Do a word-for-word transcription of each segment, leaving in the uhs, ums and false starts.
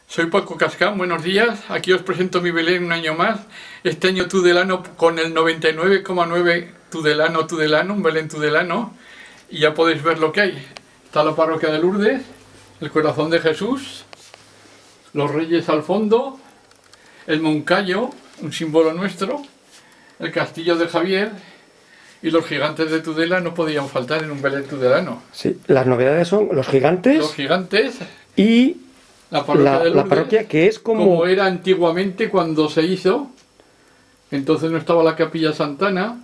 Soy Paco Cascán, buenos días. Aquí os presento mi Belén un año más. Este año tudelano con el noventa y nueve coma nueve tudelano, tudelano, un Belén tudelano. Y ya podéis ver lo que hay. Está la parroquia de Lourdes, el corazón de Jesús, los reyes al fondo, el Moncayo, un símbolo nuestro, el castillo de Javier y los gigantes de Tudela no podían faltar en un Belén tudelano. Sí, las novedades son los gigantes, Los gigantes y la parroquia, la, de la Lourdes, parroquia, que es como... como era antiguamente cuando se hizo. Entonces no estaba la capilla Santana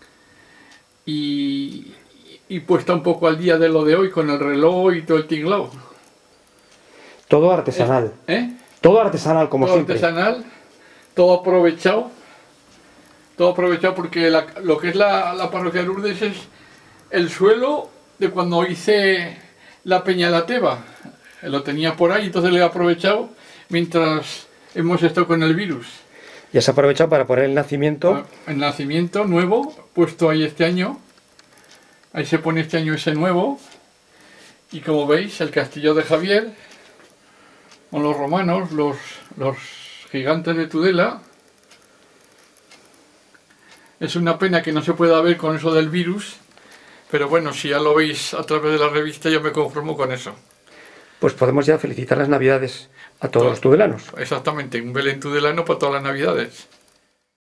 y, y puesta un poco al día de lo de hoy con el reloj y todo el tinglao. Todo artesanal. ¿Eh? Todo artesanal, como Todo siempre. artesanal, todo aprovechado. Todo aprovechado porque la- lo que es la, la parroquia de Lourdes es el suelo de cuando hice la Peña de la Teba. Lo tenía por ahí, entonces le he aprovechado mientras hemos estado con el virus. Ya se ha aprovechado para poner el nacimiento. El nacimiento nuevo, puesto ahí este año. Ahí se pone este año ese nuevo. Y como veis, el castillo de Javier, con los romanos, los, los gigantes de Tudela. Es una pena que no se pueda ver con eso del virus, pero bueno, si ya lo veis a través de la revista, yo me conformo con eso. Pues podemos ya felicitar las Navidades a todos los tudelanos. Exactamente, un Belén tudelano para todas las Navidades.